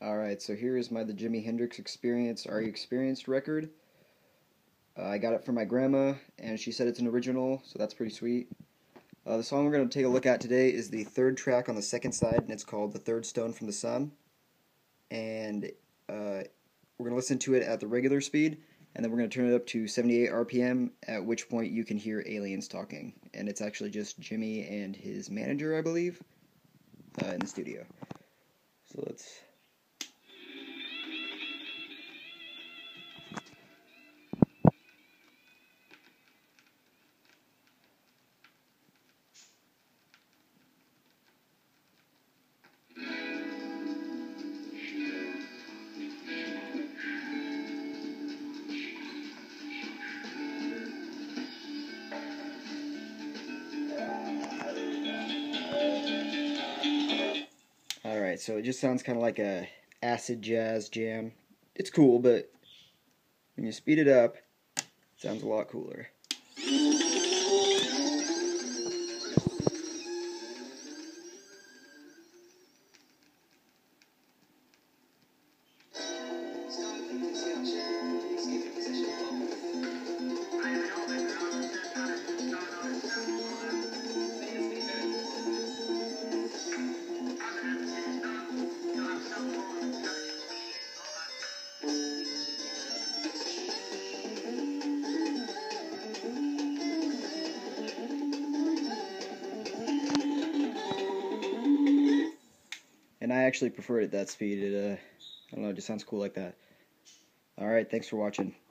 Alright, so here is the Jimi Hendrix Experience Are You Experienced record. I got it from my grandma, and she said it's an original, so that's pretty sweet. The song we're going to take a look at today is the third track on the second side, and it's called The Third Stone from the Sun. And we're going to listen to it at the regular speed, and then we're going to turn it up to 78 RPM, at which point you can hear aliens talking. And it's actually just Jimmy and his manager, I believe, in the studio. So let's... Alright, so it just sounds kind of like a acid jazz jam. It's cool, but when you speed it up, it sounds a lot cooler. And I actually prefer it at that speed. I don't know, it just sounds cool like that. Alright, thanks for watching.